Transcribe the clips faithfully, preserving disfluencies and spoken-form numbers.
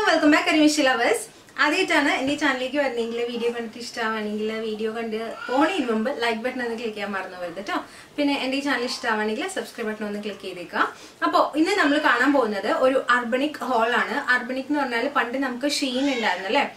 welcome back Karimishi lovers. ആദ്യമായിട്ടാണ് എൻ്റെ ചാനലിലേക്ക് വരുന്നെങ്കിൽ വീഡിയോ കണ്ടിട്ട് ഇഷ്ടമാണെങ്കിൽ വീഡിയോ കണ്ട് പോണതിന് മുമ്പ് ലൈക്ക് ബട്ടൺ ഒന്ന് ക്ലിക്ക് ചെയ്യാൻ മറന്നു പോകരുത് കേട്ടോ. പിന്നെ എൻ്റെ ഈ ചാനൽ ഇഷ്ടമാണെങ്കിൽ സബ്സ്ക്രൈബ് ബട്ടൺ ഒന്ന് ക്ലിക്ക് ചെയ്തേക്കുക. അപ്പോൾ ഇന്ന് നമ്മൾ കാണാൻ പോകുന്നത് ഒരു അർബണിക് ഹോളാണ്. അർബണിക് എന്ന് പറഞ്ഞാൽ പണ്ട് നമുക്ക് ഷീൻ ഉണ്ടായിരുന്നു അല്ലേ,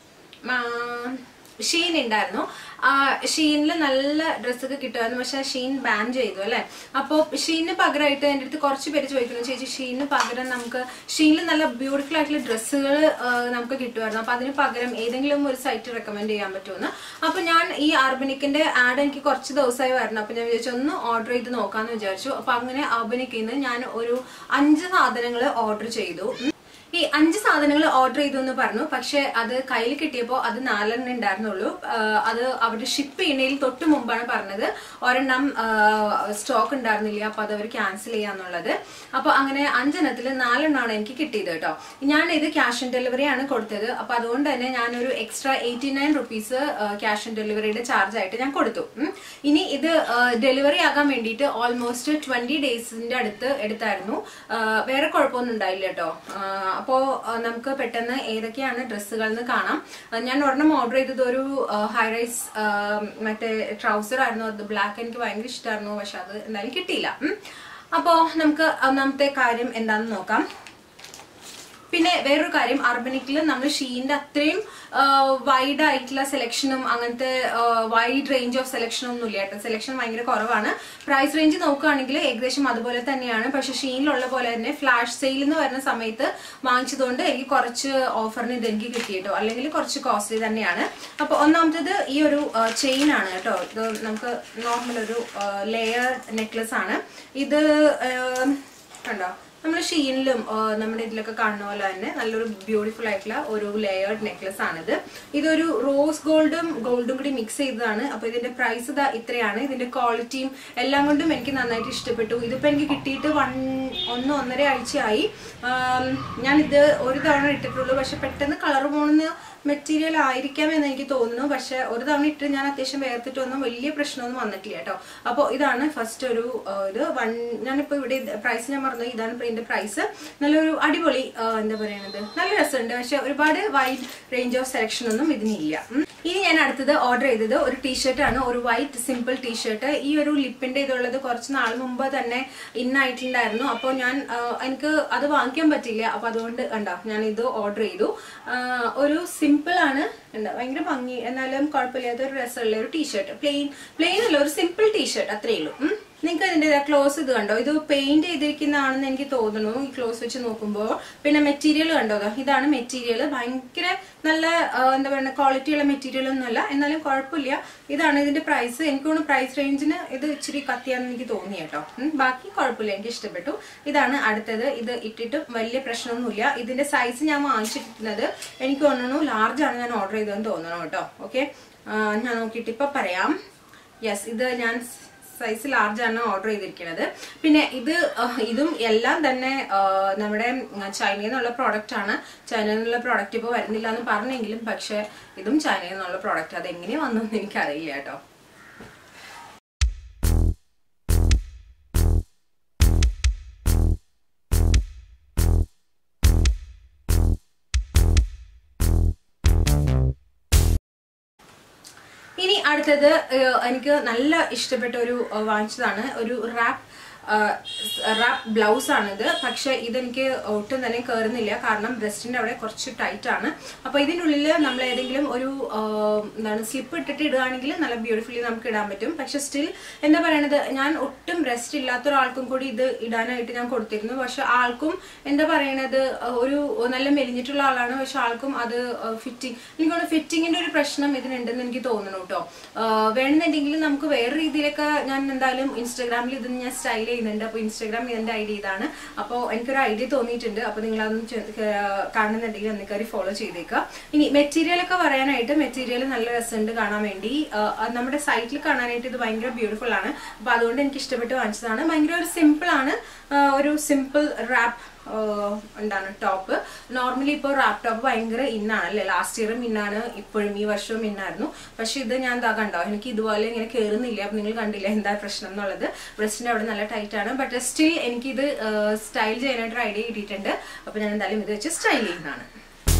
ഷീൻ ഉണ്ടായിരുന്നു. ഷീനിൽ നല്ല ഡ്രസ്സൊക്കെ കിട്ടുമായിരുന്നു, പക്ഷെ ഷീൻ ബാൻ ചെയ്തു അല്ലേ. അപ്പോൾ ഷീനിന് പകരമായിട്ട് എൻ്റെ അടുത്ത് കുറച്ച് പേര് ചോദിക്കുന്നു, ചേച്ചി ഷീനിന് പകരം നമുക്ക് ഷീനിൽ നല്ല ബ്യൂട്ടിഫുൾ ആയിട്ടുള്ള ഡ്രസ്സുകൾ നമുക്ക് കിട്ടുമായിരുന്നു, അപ്പോൾ അതിന് പകരം ഏതെങ്കിലും ഒരു സൈറ്റ് റെക്കമെൻഡ് ചെയ്യാൻ പറ്റുമെന്ന്. അപ്പോൾ ഞാൻ ഈ അർബണിക്കിൻ്റെ ആഡ് എനിക്ക് കുറച്ച് ദിവസമായി വരണം, അപ്പോൾ ഞാൻ വിചാരിച്ചു ഒന്ന് ഓർഡർ ചെയ്ത് നോക്കാമെന്ന് വിചാരിച്ചു. അപ്പോൾ അങ്ങനെ അർബണിക്കിൽ നിന്ന് ഞാൻ ഒരു അഞ്ച് സാധനങ്ങൾ ഓർഡർ ചെയ്തു. ഈ അഞ്ച് സാധനങ്ങൾ ഓർഡർ ചെയ്തു എന്ന് പറഞ്ഞു, പക്ഷെ അത് കയ്യിൽ കിട്ടിയപ്പോൾ അത് നാലെണ്ണം ഉണ്ടായിരുന്നുള്ളൂ. അത് അവർ ഷിപ്പ് ചെയ്യുന്നതിൽ തൊട്ട് മുമ്പാണ് പറഞ്ഞത് ഒരെണ്ണം സ്റ്റോക്ക് ഉണ്ടായിരുന്നില്ല, അപ്പൊ അത് അവർ ക്യാൻസൽ ചെയ്യാന്നുള്ളത്. അപ്പൊ അങ്ങനെ അഞ്ചെണ്ണത്തിൽ നാലെണ്ണമാണ് എനിക്ക് കിട്ടിയത് കേട്ടോ. ഞാൻ ഇത് ക്യാഷ് ഓൺ ഡെലിവറി ആണ് കൊടുത്തത്, അപ്പൊ അതുകൊണ്ട് തന്നെ ഞാനൊരു extra eighty nine rupees cash on ഡെലിവറിയുടെ ചാർജ് ആയിട്ട് ഞാൻ കൊടുത്തു. ഇനി ഇത് ഡെലിവറി ആകാൻ വേണ്ടിയിട്ട് ഓൾമോസ്റ്റ് ട്വന്റി ഡേയ്സിന്റെ അടുത്ത് എടുത്തായിരുന്നു. വേറെ കുഴപ്പമൊന്നും ഉണ്ടായില്ല കേട്ടോ. അപ്പോൾ നമുക്ക് പെട്ടെന്ന് ഏതൊക്കെയാണ് ഡ്രസ്സുകൾ എന്ന് കാണാം. ഞാൻ ഒരെണ്ണം ഓർഡർ ചെയ്തത് ഒരു ഹൈ റൈസ് മറ്റേ ട്രൗസർ ആയിരുന്നു. അത് ബ്ലാക്ക് എനിക്ക് ഭയങ്കര ഇഷ്ടമായിരുന്നു, പക്ഷെ അത് എന്തായാലും കിട്ടിയില്ല. അപ്പോൾ നമുക്ക് ഒന്നാമത്തെ കാര്യം എന്താണെന്ന് നോക്കാം. പിന്നെ വേറൊരു കാര്യം, അർബണിക്കിൽ നമ്മൾ ഷീൻ്റെ അത്രയും വൈഡ് ആയിട്ടുള്ള സെലക്ഷനും അങ്ങനത്തെ വൈഡ് റേഞ്ച് ഓഫ് സെലക്ഷനും ഒന്നും ഇല്ല കേട്ടോ. സെലക്ഷൻ ഭയങ്കര കുറവാണ്. പ്രൈസ് റേഞ്ച് നോക്കുകയാണെങ്കിൽ ഏകദേശം അതുപോലെ തന്നെയാണ്, പക്ഷെ ഷീനിലുള്ള പോലെ തന്നെ ഫ്ലാഷ് സെയിൽ എന്ന് വരുന്ന സമയത്ത് വാങ്ങിച്ചതുകൊണ്ട് എനിക്ക് കുറച്ച് ഓഫറിന് ഇത് എനിക്ക് കിട്ടിയിട്ടോ, അല്ലെങ്കിൽ കുറച്ച് കോസ്റ്റ്ലി തന്നെയാണ്. അപ്പോൾ ഒന്നാമത്തേത് ഈ ഒരു ചെയിൻ ആണ് കേട്ടോ. ഇത് നമുക്ക് നോർമൽ ഒരു ലെയർ നെക്ലസ് ആണ്. ഇത് കണ്ടോ, നമ്മൾ ഷീനിലും നമ്മുടെ ഇതിലൊക്കെ കാണുന്ന പോലെ തന്നെ നല്ലൊരു ബ്യൂട്ടിഫുൾ ആയിട്ടുള്ള ഒരു ലെയേർഡ് നെക്ലസ് ആണിത്. ഇതൊരു റോസ് ഗോൾഡും ഗോൾഡും കൂടി മിക്സ് ചെയ്തതാണ്. അപ്പോൾ ഇതിന്റെ പ്രൈസ് ഇതാ ഇത്രയാണ്. ഇതിന്റെ ക്വാളിറ്റിയും എല്ലാം കൊണ്ടും എനിക്ക് നന്നായിട്ട് ഇഷ്ടപ്പെട്ടു. ഇതിപ്പോൾ എനിക്ക് കിട്ടിയിട്ട് വൺ ഒന്ന് ഒന്നര ആഴ്ചയായി. ഞാനിത് ഒരു തവണ ഇട്ടിട്ടുള്ളൂ, പക്ഷെ പെട്ടെന്ന് കളർ പോകുന്ന മെറ്റീരിയൽ ആയിരിക്കാം എന്ന് എനിക്ക് തോന്നുന്നു. പക്ഷെ ഒരു തവണ ഇട്ട് ഞാൻ അത്യാവശ്യം വേർത്തിട്ടൊന്നും വലിയ പ്രശ്നമൊന്നും വന്നിട്ടില്ല കേട്ടോ. അപ്പോൾ ഇതാണ് ഫസ്റ്റ് ഒരു ഇത് വൺ ഞാനിപ്പോൾ ഇവിടെ പ്രൈസ് ഞാൻ പറഞ്ഞു, ഇതാണ് ഇതിന്റെ പ്രൈസ്. നല്ലൊരു അടിപൊളി എന്താ പറയണത്, നല്ല രസമുണ്ട്, പക്ഷെ ഒരുപാട് വൈഡ് റേഞ്ച് ഓഫ് സെലക്ഷൻ ഒന്നും ഇതിനില്ല. ഇനി ഞാൻ അടുത്തത് ഓർഡർ ചെയ്തത് ഒരു ടീഷർട്ട് ആണ്, ഒരു വൈറ്റ് സിമ്പിൾ ടീഷർട്ട്. ഈ ഒരു ലിപ്പിന്റെ ഇതുള്ളത് കുറച്ച് നാൾ മുമ്പ് തന്നെ ഇന്നായിട്ടുണ്ടായിരുന്നു. അപ്പോൾ ഞാൻ എനിക്ക് അത് വാങ്ങിക്കാൻ പറ്റില്ല, അപ്പൊ അതുകൊണ്ട് കണ്ടോ ഞാൻ ഇത് ഓർഡർ ചെയ്തു. ഒരു സിമ്പിൾ ആണ്, ഭയങ്കര ഭംഗി എന്നാലും കുഴപ്പമില്ലാത്ത ഒരു രസമുള്ള ഒരു ടീഷർട്ട്. പ്ലെയിൻ പ്ലെയിൻ അല്ല, ഒരു സിമ്പിൾ ടീഷർട്ട് അത്രയേ ഉള്ളൂ. നിങ്ങൾക്ക് ഇതിന്റെ ക്ലോസ് ഇത് കണ്ടോ, ഇത് പെയിന്റ് ചെയ്തിരിക്കുന്നതാണെന്ന് എനിക്ക് തോന്നുന്നു ഈ ക്ലോസ് വെച്ച് നോക്കുമ്പോൾ. പിന്നെ മെറ്റീരിയൽ കണ്ടോ, ഇതാണ് മെറ്റീരിയൽ. ഭയങ്കര നല്ല എന്താ പറയുക ക്വാളിറ്റിയുള്ള മെറ്റീരിയൽ ഒന്നുമല്ല, എന്നാലും കുഴപ്പമില്ല. ഇതാണ് ഇതിന്റെ പ്രൈസ്. എനിക്ക് തോന്നുന്നു പ്രൈസ് റേഞ്ചിന് ഇത് ഇച്ചിരി കത്തിയാന്ന് എനിക്ക് തോന്നി കേട്ടോ. ബാക്കി കുഴപ്പമില്ല, എനിക്ക് ഇഷ്ടപ്പെട്ടു. ഇതാണ് അടുത്തത്. ഇത് ഇട്ടിട്ടും വലിയ പ്രശ്നമൊന്നുമില്ല. ഇതിന്റെ സൈസ് ഞാൻ വാങ്ങിച്ചിട്ടുള്ളത് എനിക്ക് തോന്നുന്നു ലാർജ് ആണ് ഞാൻ ഓർഡർ ചെയ്തതെന്ന് തോന്നണം കേട്ടോ. ഓക്കെ, ഞാൻ നോക്കിയിട്ട് ഇപ്പൊ പറയാം. യെസ്, ഇത് ഞാൻ സൈസ് ലാർജ് ആണ് ഓർഡർ ചെയ്തിരിക്കുന്നത്. പിന്നെ ഇത് ഇതും എല്ലാം തന്നെ നമ്മുടെ ചൈനയിൽ നിന്നുള്ള പ്രോഡക്റ്റ് ആണ്. ചൈനയിൽ നിന്നുള്ള പ്രോഡക്റ്റ് ഇപ്പോൾ വരുന്നില്ല എന്ന് പറഞ്ഞെങ്കിലും പക്ഷെ ഇതും ചൈനയിൽ നിന്നുള്ള പ്രോഡക്റ്റ്. അതെങ്ങനെ വന്നതെന്ന് എനിക്കറിയില്ല കേട്ടോ. ഇനി അടുത്തത് എനിക്ക് നല്ല ഇഷ്ടപ്പെട്ട ഒരു വാങ്ങിച്ചതാണ്, ഒരു റാപ്പ് റാപ്പ് ബ്ലൗസ് ആണിത്. പക്ഷെ ഇതെനിക്ക് ഒട്ടും തന്നെ കയറുന്നില്ല, കാരണം ബ്രസ്റ്റിന്റെ അവിടെ കുറച്ച് ടൈറ്റ് ആണ്. അപ്പൊ ഇതിൻ്റെ ഉള്ളിൽ നമ്മൾ ഏതെങ്കിലും ഒരു എന്താണ് സ്ലിപ്പ് ഇട്ടിട്ട് ഇടുകയാണെങ്കിൽ നല്ല ബ്യൂട്ടിഫുള്ളി നമുക്ക് ഇടാൻ പറ്റും. പക്ഷെ സ്റ്റിൽ എന്താ പറയണത്, ഞാൻ ഒട്ടും ബ്രസ്റ്റ് ഇല്ലാത്ത ഒരാൾക്കും കൂടി ഇത് ഇടാനായിട്ട് ഞാൻ കൊടുത്തിരുന്നു. പക്ഷെ ആൾക്കും എന്താ പറയണത് ഒരു നല്ല മെലിഞ്ഞിട്ടുള്ള ആളാണ്, പക്ഷെ ആൾക്കും അത് ഫിറ്റിംഗ് എനിക്ക് തോന്നുന്നു ഫിറ്റിങ്ങിന്റെ ഒരു പ്രശ്നം ഇതിനുണ്ടെന്ന് എനിക്ക് തോന്നുന്നു കേട്ടോ. വേണമെന്നുണ്ടെങ്കിൽ നമുക്ക് വേറെ രീതിയിലൊക്കെ ഞാൻ എന്തായാലും ഇൻസ്റ്റാഗ്രാമിൽ ഇതിന് ഞാൻ സ്റ്റൈൽ ചെയ്യുന്നുണ്ട്. അപ്പോൾ ഇൻസ്റ്റാഗ്രാം ഇതിന്റെ ഐഡിയ ഇതാണ്. അപ്പോൾ എനിക്കൊരു ഐഡിയ തോന്നിയിട്ടുണ്ട്. അപ്പോൾ നിങ്ങൾ അതൊന്ന് കാണുന്നുണ്ടെങ്കിൽ ഒന്ന് കയറി ഫോളോ ചെയ്തേക്കുക. ഇനി മെറ്റീരിയൽ ഒക്കെ പറയാനായിട്ട്, മെറ്റീരിയൽ നല്ല രസമുണ്ട് കാണാൻ വേണ്ടി. നമ്മുടെ സൈറ്റിൽ കാണാനായിട്ട് ഇത് ഭയങ്കര ബ്യൂട്ടിഫുൾ ആണ്. അപ്പോൾ അതുകൊണ്ട് എനിക്ക് ഇഷ്ടപ്പെട്ട് വാങ്ങിച്ചതാണ്. ഭയങ്കര ഒരു സിമ്പിൾ ആണ്, ഒരു സിമ്പിൾ റാപ്പ് എന്താണ് ടോപ്പ്. നോർമലി ഇപ്പോൾ റാപ്പ് ടോപ്പ് ഭയങ്കര ഇന്നാണ് അല്ലേ, ലാസ്റ്റ് ഇയറും ഇന്നാണ്, ഇപ്പോഴും ഈ വർഷവും ഇന്നായിരുന്നു. പക്ഷെ ഇത് ഞാൻ എന്താ കണ്ടോ, എനിക്ക് ഇതുപോലെ ഇങ്ങനെ കയറുന്നില്ല. അപ്പം നിങ്ങൾ കണ്ടില്ല എന്താ പ്രശ്നം എന്നുള്ളത്. ബ്രസ്റ്റിൻ്റെ അവിടെ നല്ല ടൈറ്റ് ആണ്. ബട്ട് സ്റ്റിൽ എനിക്കിത് സ്റ്റൈൽ ചെയ്യാനായിട്ട് ഐഡിയ കിട്ടിയിട്ടുണ്ട്. അപ്പോൾ ഞാൻ എന്തായാലും ഇത് വെച്ച് സ്റ്റൈൽ ചെയ്യുന്നതാണ്.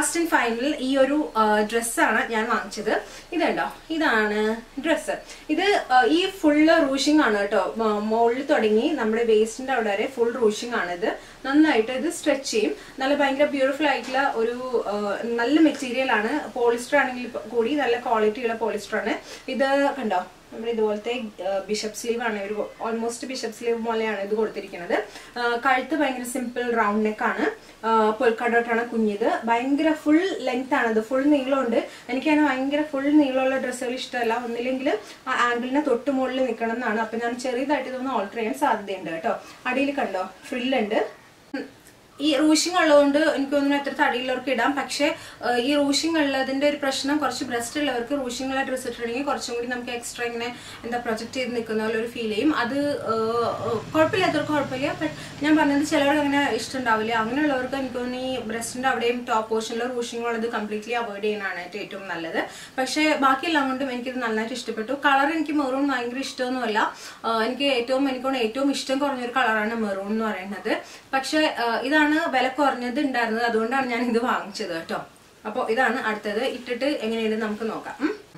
ലാസ്റ്റ് ആൻഡ് ഫൈനൽ ഈ ഒരു ഡ്രസ്സാണ് ഞാൻ വാങ്ങിച്ചത്. ഇതുണ്ടോ, ഇതാണ് ഡ്രസ്സ്. ഇത് ഈ ഫുള്ള് റൂഷിംഗ് ആണ് കേട്ടോ. മുകളിൽ തുടങ്ങി നമ്മുടെ വേസ്റ്റിന്റെ അവിടെ വരെ ഫുൾ റൂഷിംഗ് ആണ്. ഇത് നന്നായിട്ട് ഇത് സ്ട്രെച്ച് ചെയ്യും. നല്ല ഭയങ്കര ബ്യൂട്ടിഫുൾ ആയിട്ടുള്ള ഒരു നല്ല മെറ്റീരിയൽ ആണ്. പോളിസ്റ്റർ ആണെങ്കിൽ കൂടി നല്ല ക്വാളിറ്റി ഉള്ള പോളിസ്റ്റർ ആണ്. ഇത് കണ്ടോ, നമ്മുടെ ഇതുപോലത്തെ ബിഷപ്പ് സ്ലീവ് ആണ്. ഒരു ഓൾമോസ്റ്റ് ബിഷപ്പ് സ്ലീവ് പോലെയാണ് ഇത് കൊടുത്തിരിക്കുന്നത്. കഴുത്ത് ഭയങ്കര സിമ്പിൾ റൗണ്ട് നെക്ക് ആണ്. പൊൽക്കടോട്ടാണ് കുഞ്ഞിത്. ഭയങ്കര ഫുൾ ലെങ്ത് ആണ്. ഇത് ഫുൾ നീളമുണ്ട്. എനിക്കാണ് ഭയങ്കര ഫുൾ നീളമുള്ള ഡ്രസ്സുകൾ ഇഷ്ടമല്ല. ഒന്നില്ലെങ്കിൽ ആ ആംഗിളിനെ തൊട്ട് മുകളിൽ നിൽക്കണം എന്നാണ്. അപ്പൊ ഞാൻ ചെറിയതായിട്ട് ഇതൊന്ന് ഓൾട്ടർ ചെയ്യാൻ സാധ്യതയുണ്ട് കേട്ടോ. അടിയിൽ കണ്ടോ ഫ്രില്ലുണ്ട്. ഈ റൂഷിംഗ് ഉള്ളതുകൊണ്ട് എനിക്ക് തോന്നുന്നു എത്ര തടിയുള്ളവർക്ക് ഇടാം. പക്ഷെ ഈ റൂഷിംഗ് ഉള്ളതിന്റെ ഒരു പ്രശ്നം, കുറച്ച് ബ്രസ്റ്റ് ഉള്ളവർക്ക് റൂഷിംഗ് ഉള്ള ഡ്രസ്സ് ഇട്ടിട്ടുണ്ടെങ്കിൽ കുറച്ചും കൂടി നമുക്ക് എക്സ്ട്രാ ഇങ്ങനെ എന്താ പ്രൊജക്ട് ചെയ്ത് നിൽക്കുന്ന പോലെ ഒരു ഫീൽ ചെയ്യും. അത് കുഴപ്പമില്ലാത്തവർക്ക് കുഴപ്പമില്ല. ബട്ട് ഞാൻ പറഞ്ഞത് ചിലവർക്ക് അങ്ങനെ ഇഷ്ടമുണ്ടാവില്ല. അങ്ങനെയുള്ളവർക്ക് എനിക്ക് തോന്നുന്നു ഈ ബ്രസ്റ്റിന്റെ അവിടെയും ടോപ്പ് പോർഷനിൽ റൂഷിംഗ് ഉള്ളത് കംപ്ലീറ്റ്ലി അവോയ്ഡ് ചെയ്യാനാണ് ഏറ്റവും നല്ലത്. പക്ഷെ ബാക്കിയെല്ലാം കൊണ്ടും എനിക്കിത് നന്നായിട്ട് ഇഷ്ടപ്പെട്ടു. കളർ എനിക്ക് മെറൂൺ ഭയങ്കര ഇഷ്ടമൊന്നുമല്ല. എനിക്ക് ഏറ്റവും എനിക്കൊന്ന് ഏറ്റവും ഇഷ്ടം കുറഞ്ഞൊരു കളറാണ് മെറൂൺ എന്ന് പറയുന്നത്. പക്ഷെ ഇതാണ് വില കുറഞ്ഞത് ഉണ്ടായിരുന്നത്, അതുകൊണ്ടാണ് ഞാൻ ഇത് വാങ്ങിച്ചത് കേട്ടോ. അപ്പോൾ ഇതാണ് അടുത്തത്. ഇട്ടിട്ട് എങ്ങനെയുണ്ട് നമുക്ക് നോക്കാം.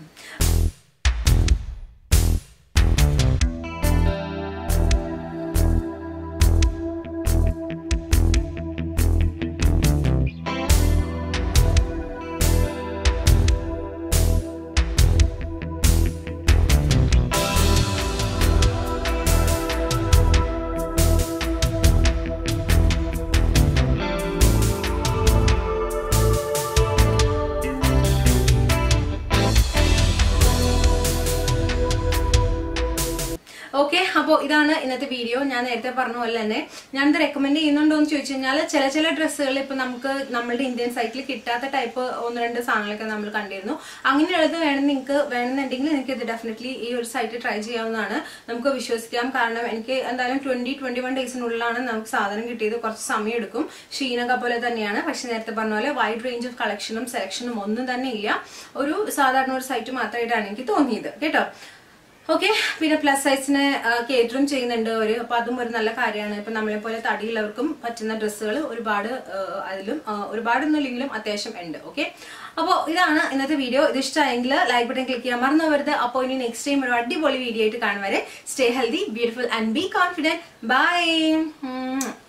ഓക്കെ, അപ്പോൾ ഇതാണ് ഇന്നത്തെ വീഡിയോ. ഞാൻ നേരത്തെ പറഞ്ഞ പോലെ തന്നെ ഞാനിത് റെക്കമെൻഡ് ചെയ്യുന്നുണ്ടോ എന്ന് ചോദിച്ചു കഴിഞ്ഞാൽ ചില ചില ഡ്രസ്സുകൾ ഇപ്പൊ നമുക്ക് നമ്മുടെ ഇന്ത്യൻ സൈറ്റിൽ കിട്ടാത്ത ടൈപ്പ് ഒന്ന് രണ്ട് സാധനങ്ങളൊക്കെ നമ്മൾ കണ്ടിരുന്നു. അങ്ങനെയുള്ളത് വേണം നിങ്ങൾക്ക് വേണമെന്നുണ്ടെങ്കിൽ നിങ്ങൾക്ക് ഇത് ഡെഫിനറ്റ്ലി ഈ ഒരു സൈറ്റ് ട്രൈ ചെയ്യാവുന്നതാണ്. നമുക്ക് വിശ്വസിക്കാം. കാരണം എനിക്ക് എന്തായാലും ട്വന്റി ട്വന്റി വൺ ഡേയ്സിനുള്ളിലാണ് നമുക്ക് സാധനം കിട്ടിയത്. കുറച്ച് സമയം എടുക്കും. ഷീനൊക്കെ പോലെ തന്നെയാണ്. പക്ഷെ നേരത്തെ പറഞ്ഞ പോലെ വൈഡ് റേഞ്ച് ഓഫ് കളക്ഷനും സെലക്ഷനും ഒന്നും തന്നെ ഇല്ല. ഒരു സാധാരണ ഒരു സൈറ്റ് മാത്രമായിട്ടാണ് എനിക്ക് തോന്നിയത് കേട്ടോ. ഓക്കെ, പിന്നെ പ്ലസ് സൈസിന് കേറ്ററും ചെയ്യുന്നുണ്ട് അവര്. അപ്പൊ അതും ഒരു നല്ല കാര്യമാണ്. ഇപ്പൊ നമ്മളെ പോലെ തടിയുള്ളവർക്കും പറ്റുന്ന ഡ്രസ്സുകൾ ഒരുപാട് അതിലും ഒരുപാടൊന്നും ഇല്ലെങ്കിലും അത്യാവശ്യം ഉണ്ട്. ഓക്കെ, അപ്പോൾ ഇതാണ് ഇന്നത്തെ വീഡിയോ. ഇത് ഇഷ്ടമായെങ്കിൽ ലൈക്ക് ബട്ടൺ ക്ലിക്ക് ചെയ്യാൻ മറന്നു പോകരുത്. അപ്പോൾ ഇനി നെക്സ്റ്റ് ടൈം ഒരു അടിപൊളി വീഡിയോ ആയിട്ട് കാണും വരെ stay healthy, beautiful and be confident. By.